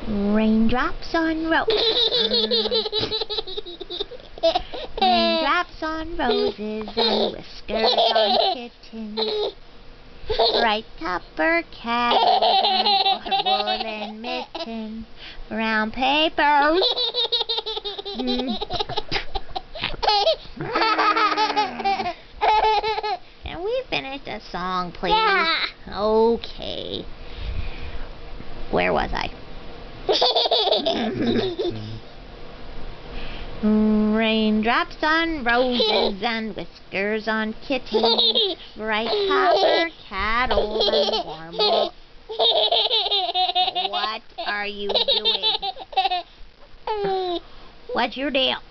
Raindrops on roses. Raindrops on roses and whiskers on kittens. Bright copper kettles and woolen mittens. Brown paper. Can we finish the song, please? Yeah. Okay. Where was I? Raindrops on roses and whiskers on kittens. Bright copper kettles and warm wool. What are you doing? What's your deal?